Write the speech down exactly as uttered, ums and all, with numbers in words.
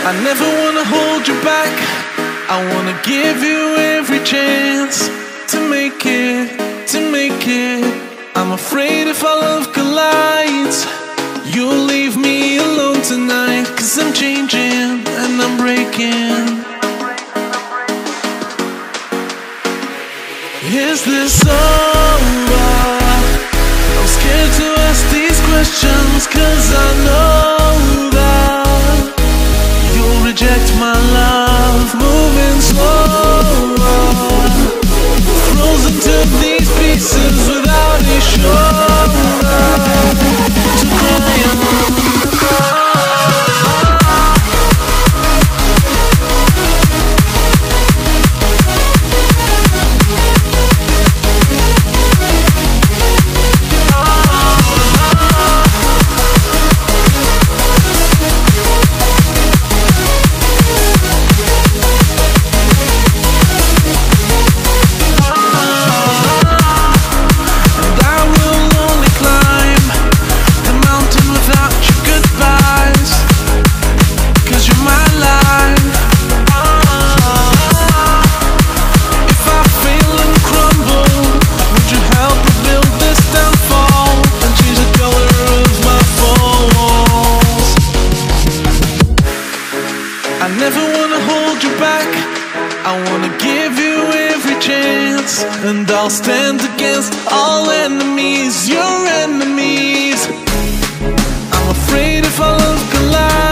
I never wanna hold you back. I wanna give you every chance to make it, to make it. I'm afraid if our love collides, you'll leave me alone tonight. Cause I'm changing and I'm breaking. Is this over? I'm scared to ask these questions, cause I know that you'll reject my love. Moving slower, frozen to these pieces without a shoulder to cry on. I never wanna hold you back. I wanna give you every chance, and I'll stand against all enemies, your enemies. I'm afraid if our love collides,